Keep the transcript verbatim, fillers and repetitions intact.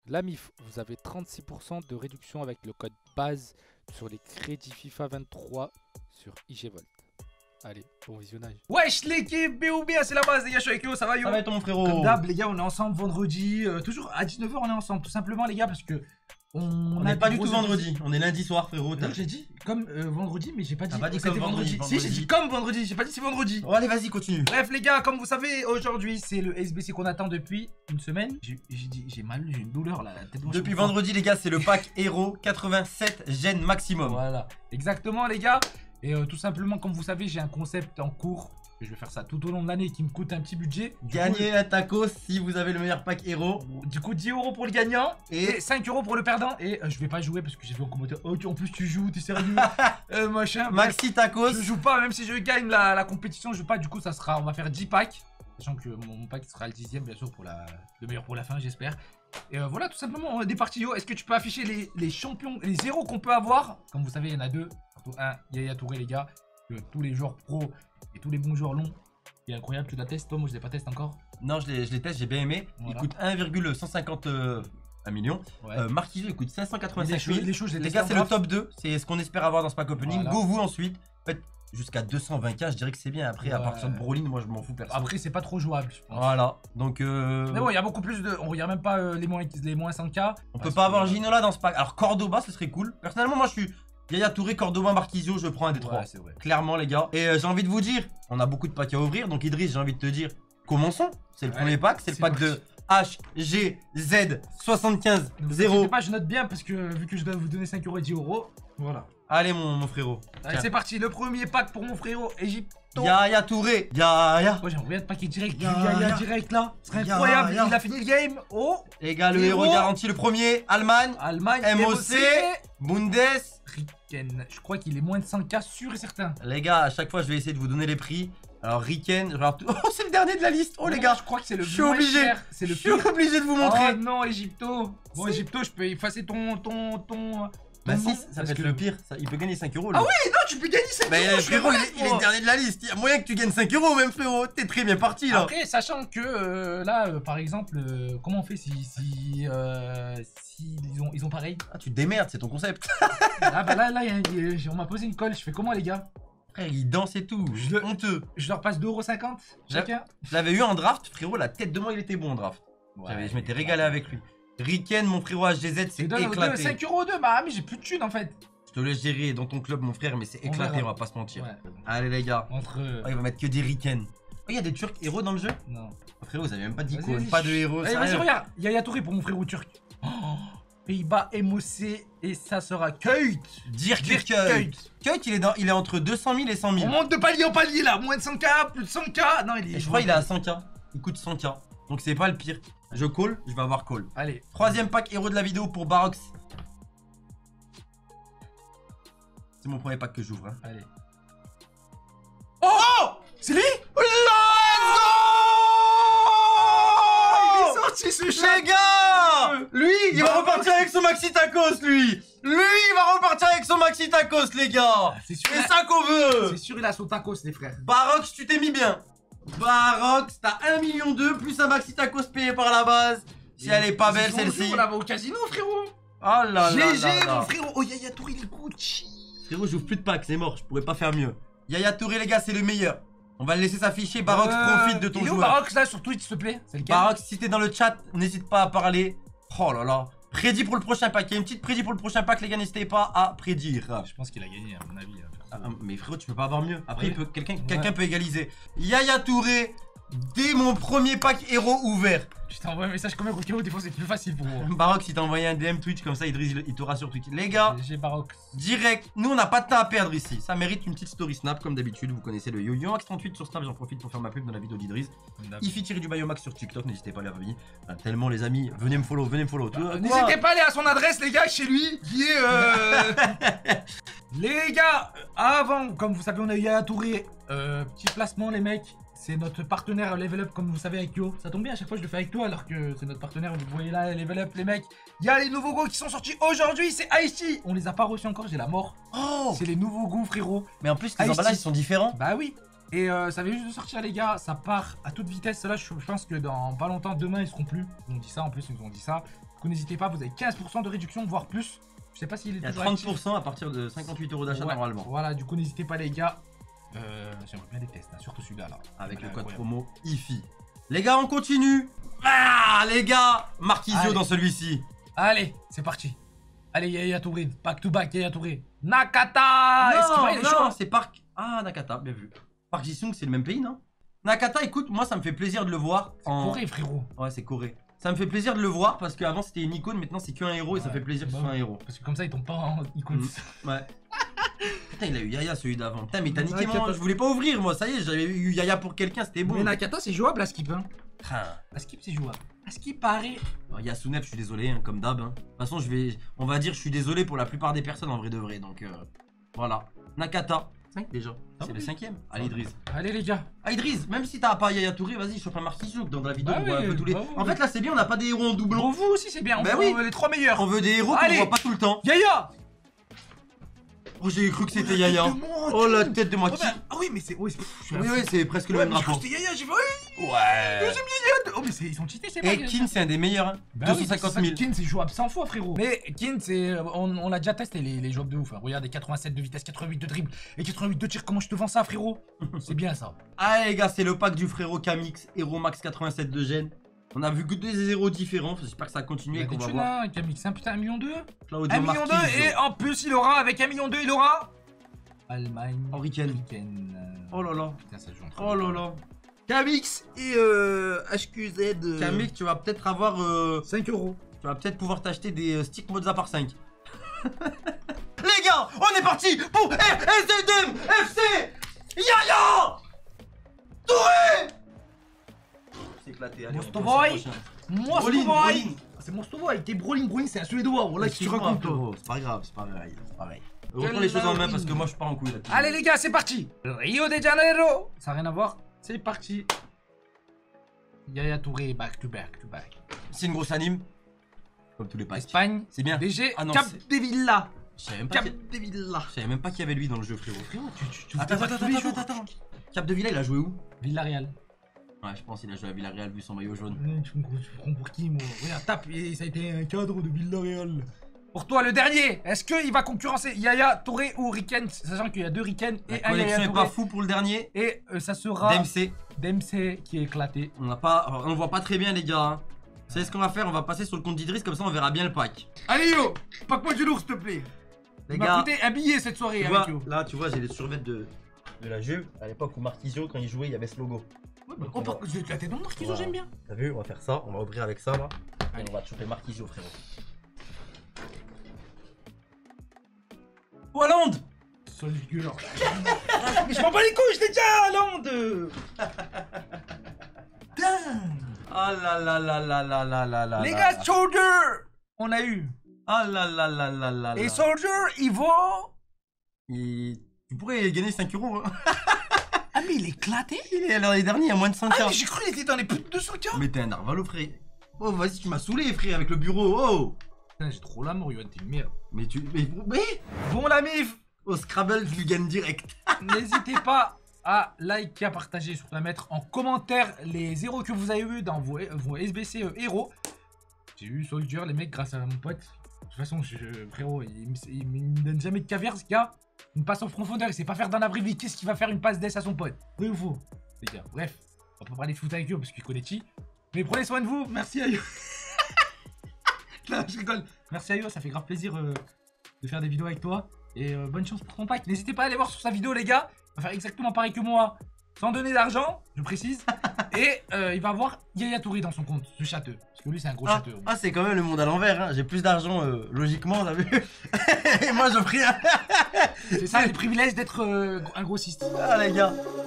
La M I F, vous avez trente-six pour cent de réduction avec le code base sur les crédits FIFA vingt-trois sur I G Volt. Allez, bon visionnage. Wesh l'équipe, B O B, c'est la base les gars, je suis avec yo, ça va yo? Ça va être mon frérot. Comme d'hab les gars, on est ensemble vendredi, euh, toujours à dix-neuf heures on est ensemble, tout simplement les gars, parce que on, On a n'est pas des du tout gros vendredi, on est lundi soir frérot. Non, j'ai dit comme euh, vendredi, mais j'ai pas dit, T'as pas dit que c'était comme vendredi, Si, vendredi. j'ai dit comme vendredi, j'ai pas dit c'est vendredi. Oh, allez vas-y continue. Bref les gars, comme vous savez, aujourd'hui c'est le S B C qu'on attend depuis une semaine. J'ai dit, j'ai mal, j'ai une douleur là, la tête blanche. Depuis vendredi les gars, c'est le pack héros quatre-vingt-sept gènes maximum. Voilà, exactement les gars. Et euh, tout simplement, comme vous savez, j'ai un concept en cours. Je vais faire ça tout au long de l'année qui me coûte un petit budget. Du Gagnez coup, un taco si vous avez le meilleur pack héros. Du coup, dix euros pour le gagnant et cinq euros pour le perdant. Et euh, je vais pas jouer parce que j'ai vu en commentaire. Oh, en plus, tu joues, t'es sérieux euh, machin. Maxi tacos. Je joue pas, même si je gagne la, la compétition, je joue pas. Du coup, ça sera, on va faire dix packs. Sachant que mon, mon pack sera le dixième, bien sûr, pour la, le meilleur pour la fin, j'espère. Et euh, voilà, tout simplement, des parties yo. Est-ce que tu peux afficher les, les champions, les zéros qu'on peut avoir? Comme vous savez, il y en a deux. Surtout un, Yaya Touré, les gars. Que tous les joueurs pro et tous les bons joueurs l'ont. Il est incroyable, tu la testes toi? Moi je l'ai pas testé encore. Non, je les, je les teste, j'ai bien aimé. Voilà. Il coûte un virgule cent cinquante euh, un million. Ouais. Euh, Marquisio il coûte cinq cent quatre-vingt-cinq Les, mille. les, choses, Les gars, c'est le top deux. C'est ce qu'on espère avoir dans ce pack opening. Voilà. Go vous ensuite. Faites jusqu'à deux cent vingt K, je dirais que c'est bien. Après, Ouais. à partir de Brolin, moi je m'en fous perso. Après, c'est pas trop jouable, je pense. Voilà. Donc, euh... Mais bon, il y a beaucoup plus de. On regarde même pas euh, les, moins, les moins cent K. on peut pas avoir Ginola dans ce pack. Alors, Cordoba, ce serait cool. Personnellement, moi je suis Yaya Touré, Cordoba, Marquisio, je prends un des trois. Ouais, c'est vrai. Clairement, les gars. Et euh, j'ai envie de vous dire, on a beaucoup de packs à ouvrir. Donc, Idriss, j'ai envie de te dire, commençons. C'est le Ouais, premier pack. C'est le c'est pack parti. de H G Z soixante-quinze zéro. Pas, je note bien parce que vu que je dois vous donner cinq euros et dix euros. Voilà. Allez, mon, mon frérot. Allez, c'est parti. Le premier pack pour mon frérot Égypte. Yaya Touré, Yaya. Moi, j'aimerais bien de paquet direct. Du Ya, Yaya ya. direct là. Ce serait Ya, incroyable. ya. Il a fini le game. Oh, Les gars, le Héros. héros garanti le premier. Allemagne, Allemagne. M O C, Bundes. Riken. Je crois qu'il est moins de cent K sûr et certain. Les gars, à chaque fois, je vais essayer de vous donner les prix. Alors, Riken, je vais avoir tout- oh, c'est le dernier de la liste. Oh, les gars, je crois que c'est le je suis moins obligé. cher. C'est je le suis pire. obligé de vous Oh montrer. non, Egypto. Bon, C'est- Egypto, je peux effacer ton. ton. ton. Bah, ton si, nom, ça parce peut être que- le pire. Ça, il peut gagner cinq euros. Ah lui. oui, non, tu peux gagner cinq Mais euros. euh, je frérot, il suis est, il est honnête, dernier de la liste. Il y a moyen que tu gagnes cinq euros, même frérot. T'es très bien parti là. Après, sachant que euh, là, euh, par exemple, euh, comment on fait si, si, euh, si ils ont, ils ont pareil? Ah, tu te démerdes, c'est ton concept. Ah bah là, là, y a- y a- on m'a posé une colle. Je fais comment les gars? Frère, il danse et tout. Je le- Honteux. Je leur passe deux euros cinquante chacun. Je l'avais eu en draft, frérot. La tête de moi, il était bon en draft. J'avais- je m'étais régalé avec lui. Riken, mon frérot H G Z, C'est c'est donne éclaté. cinq euros deux, bah mais j'ai plus de thunes en fait. Je te laisse gérer dans ton club, mon frère, mais c'est On éclaté, verra. on va pas se mentir. Ouais. Allez, les gars. Entre. euh, Oh, il va mettre que des Riken. Oh, il y a des Turcs héros dans le jeu? Non. Oh, frérot, vous avez même pas Vas-y, d'icône, vas-y, pas de chut. héros. Allez, vas-y, sérieux. regarde. Yaya Touré pour mon frérot turc. Oh, Pays-Bas, M O C et ça sera Kuyt. Dirk Dirk Kuyt. Kuyt. Kuyt, il est, dans, il est entre deux cent mille et cent On mille. monte de palier en palier là. Moins de cent K, plus de cent K. Non, il est. Et je crois qu'il est à cent K. Il coûte cent K. Donc c'est pas le pire. Je call, je vais avoir call. Allez. Troisième pack héros de la vidéo pour Barox. C'est mon premier pack que j'ouvre. Hein. Allez. Oh, c'est lui. Il est sorti ce chat. Les gars, lui, il va Bah, repartir avec son maxi tacos, lui. Lui, il va repartir avec son maxi tacos, les gars. C'est sûr. C'est ça qu'on veut. C'est sûr, il a son tacos, les frères. Barox, tu t'es mis bien. Barox, t'as un million deux plus un maxi tacos payé par la base. Si elle est pas belle, celle-ci. On la va au casino, frérot. Oh là là G là G, là. mon frérot. Oh, Yaya Touré, il est Gucci. Frérot, j'ouvre plus de packs, c'est mort, je pourrais pas faire mieux. Yaya Touré, les gars, c'est le meilleur. On va le laisser s'afficher. Barox, profite de ton il est où, joueur. Barox là sur Twitch, s'il te plaît. C'est lequel? Barox, si t'es dans le chat, n'hésite pas à parler. Oh là là. Prédit pour le prochain pack. Il y a une petite prédit pour le prochain pack, les gars, n'hésitez pas à prédire. Je pense qu'il a gagné, à mon avis. hein, perso. Ah, mais frérot, tu peux pas avoir mieux. Après, Ouais. il peut- quelqu'un Ouais. quelqu'un peut égaliser. Yaya Touré, dès mon premier pack héros ouvert. Je t'envoie un message comme un Kokero, des fois c'est plus facile pour moi. Barox, il t'a envoyé un D M Twitch, comme ça, Idriss, il, il t'aura sur Twitch. Les gars, G G Barox. direct, nous on n'a pas de temps à perdre ici. Ça mérite une petite story snap, comme d'habitude. Vous connaissez le yo-yo max trente-huit sur Snap. J'en profite pour faire ma pub dans la vidéo d'Idriss. Ifi tiré du Bayomax sur TikTok, n'hésitez pas à les revenir. Ah, tellement les amis, venez me follow, venez me follow. Euh, Quoi N'hésitez pas à aller à son adresse, les gars, chez lui, qui est. Euh... les gars, avant, comme vous savez, on a eu Yaya Touré. Euh, petit placement, les mecs. C'est notre partenaire Level Up, comme vous savez, avec Yo. Ça tombe bien, à chaque fois je le fais avec toi, alors que c'est notre partenaire. Vous voyez là, Level Up, les mecs. Il y a les nouveaux goûts qui sont sortis aujourd'hui, c'est Ice-T. On les a pas reçus encore, j'ai la mort. Oh C'est les nouveaux goûts, frérot. Mais en plus, les Ice-T. emballages ils sont différents. Bah oui. Et euh, ça vient juste de sortir, les gars. Ça part à toute vitesse. Là, je, je pense que dans pas longtemps, demain, ils seront plus. Ils ont dit ça, en plus, ils nous ont dit ça. Du coup, n'hésitez pas, vous avez quinze pour cent de réduction, voire plus. Je sais pas s'il est Il y a toujours trente actif. pour cent à partir de cinquante-huit euros d'achat Ouais, normalement. Voilà, du coup, n'hésitez pas, les gars. Euh, J'aimerais bien des tests, hein, surtout celui-là. Là. Avec le Voilà, code incroyable. promo I F I. Les gars, on continue. Ah, les gars, Marquisio Allez. dans celui-ci. Allez, c'est parti. Allez, Yaya Touré, back to back, Yaya Touré. Nakata. Est-ce qu'il va, il est chaud, non, hein c'est Park. Ah, Nakata, bien vu. Park Ji-sung, c'est le même pays, non? Nakata, écoute, moi, ça me fait plaisir de le voir. En Corée, frérot. Ouais, c'est Corée. Ça me fait plaisir de le voir parce qu'avant c'était une icône, maintenant c'est qu'un héros et ça Ouais. fait plaisir que ce Bah soit un oui. héros. Parce que comme ça, ils tombent pas en icône. Mm. Ouais. Putain, il a eu Yaya celui d'avant. Putain, mais t'as niqué Nakata. moi. Je voulais pas ouvrir moi, ça y est, j'avais eu Yaya pour quelqu'un, c'était bon. Mais Nakata, c'est jouable, la skip. Hein. Ah. La skip, c'est jouable. La skip, pareil. Alors, Yasunep, je suis désolé, hein, comme d'hab. Hein. De toute façon, je vais, on va dire, je suis désolé pour la plupart des personnes en vrai de vrai. Donc euh, voilà. Nakata, cinq déjà. Ah C'est oui. le cinquième. Allez, Idriss. Allez, les gars. Ah, Idriss, même si t'as pas Yaya Touré, vas-y, chope un Marquisio. Dans la vidéo, Bah on voit un oui, peu tous les. bah oui. En fait, là, c'est bien, on n'a pas des héros en doublon. Pour vous aussi, c'est bien. On Bah prend oui. les trois meilleurs. On veut des héros qu'on Allez. voit pas tout le temps. Yaya. Oh, j'ai cru que c'était Yaya. tête de moi, Oh, la Kin. tête de moi. Oh, Qui- bah, ah oui, mais c'est. Oui, c'est- je suis Oui, un oui, fou. c'est presque le Ouais, même mais je crois rapport. que c'était Yaya, j'ai fait. Oui, Ouais. deuxième Yaya. Oh, mais c'est- ils sont cheatés, c'est Et pas Kin, c'est un des meilleurs. Hein. Bah deux oui, cent cinquante c'est ça, mille. Kin, c'est jouable cent fois, frérot. Mais Kin, c'est. On, on l'a déjà testé, les, les jouables de ouf. Hein. Regardez, quatre-vingt-sept de vitesse, quatre-vingt-huit de dribble et quatre-vingt-huit de tir. Comment je te vends ça, frérot? C'est bien ça. Ah, les gars, c'est le pack du frérot Kamix, Hero Max quatre-vingt-sept de gêne. On a vu que des héros différents. J'espère que ça va Il continuer y a et qu'on des va thunes, voir. hein, Camille. C'est un putain, un million deux. Claudio Un million deux, Marquisio. et en plus, il aura, avec un million deux, il aura. Allemagne. Henry Ken. Ken, euh, Oh là là. Putain, ça joue entre Oh les là deux. là. Kamix et euh, H Q Z. euh, Kamix, tu vas peut-être avoir. euh, cinq euros. Tu vas peut-être pouvoir t'acheter des euh, sticks Mozza par cinq. Les gars, on est parti pour R S D M F C Yaya Touré. C'est éclaté, allez. Monster on passe au Boy. prochain. Monster Brolin, Boy. Brolin. C'est Monster Boy. T'es Brolin, Brolin, c'est un suédois. Voilà, qu'est-ce que tu Excuse-moi, racontes, toi. frérot, c'est pas grave, c'est pas pareil, c'est pareil. Reprends les choses en main parce que moi je suis pas en couille là-dessus. Allez les gars, c'est parti. Rio de Janeiro. Ça n'a rien à voir. C'est parti. Yaya Touré, back to back to back. C'est une grosse anime. Comme tous les packs. Espagne. C'est bien. D G. Ah non, Cap c'est- des Villas. Je savais même pas Cap qu'il des Villas. je savais même pas qu'il y avait lui dans le jeu, frérot. Frérot, tu, tu, tu Attends, vous attends, tapes tous les attends, jours. attends, attends. Cap de Villa, il a joué où? Villarreal. Ouais, je pense qu'il a joué à Villarreal vu son maillot jaune. Mmh, Tu me tu me prends pour qui, moi? Regarde, tape, et ça a été un cadre de Villarreal. Pour toi, le dernier, est-ce qu'il va concurrencer Yaya Touré ou Riken? Sachant qu'il y a deux Riken La et un Yaya connexion est Touré. pas fou pour le dernier. Et euh, ça sera Dempsey. Dempsey qui est éclaté. On n'a pas, on le voit pas très bien les gars. Hein. Vous savez ce qu'on va faire? On va passer sur le compte d'Idriss comme ça on verra bien le pack. Allez yo, pack-moi du lourd s'il te plaît. Les Il m'a gars, coûté un billet cette soirée tu avec vois, yo. là tu vois j'ai les survêtements de, de la Juve. À l'époque où Marquisio quand il jouait il y avait ce logo. Ouais, bah, oh, par contre, je vais te la tête dans le Marquisio, Voilà. j'aime bien. T'as vu? On va faire ça, on va ouvrir avec ça là. Et Allez. on va te choper Marquisio frérot. Hollande. Salut gueule. Mais je m'en bats les couilles, je t'ai dit à Hollande. Dingue. Ah là là là là là là là là. Les là gars, là. Soldier, on a eu. Ah là là là là là là. Et Soldier, il vaut. Il- Tu pourrais gagner cinq euros. Hein. Ah, mais il est éclaté. Il est l'année dernière, il y a moins de cinq Ah, ans. mais j'ai cru qu'il était dans les plus de deux cents K. Mais t'es un narvalo frère. Oh vas-y tu m'as saoulé frère avec le bureau. Oh. Putain, j'ai trop l'amour, Yoann, t'es une merde. Mais tu. Mais. mais Bon, la mif, au Scrabble, tu gagnes direct. n'hésitez pas à liker, à partager, surtout à mettre en commentaire les héros que vous avez eu dans vos, vos S B C euh, héros. J'ai eu Soldier, les mecs, grâce à mon pote. De toute façon, je, je- frérot, il, me- il me- il me donne jamais de caviar, ce gars. Une passe en profondeur, il sait pas faire d'un abri. Qu'est-ce qu'il va faire une passe d'S à son pote? Vrai ou faux, les gars? Bref, on va pas parler de foot avec eux parce qu'il connaît Chi. Mais prenez soin de vous, merci à eux. Non, je rigole. Merci à eux, ça fait grave plaisir euh, de faire des vidéos avec toi. Et euh, bonne chance pour ton pack. N'hésitez pas à aller voir sur sa vidéo, les gars. Il va faire exactement pareil que moi, sans donner d'argent, je précise. Et euh, il va avoir Yaya Touré dans son compte, ce châteux. Parce que lui, c'est un gros Ah, châteux. ah, c'est quand même le monde à l'envers. Hein. J'ai plus d'argent euh, logiquement, t'as vu. Et moi je prie. C'est ça, les privilèges d'être euh, un grossiste. Ah les gars.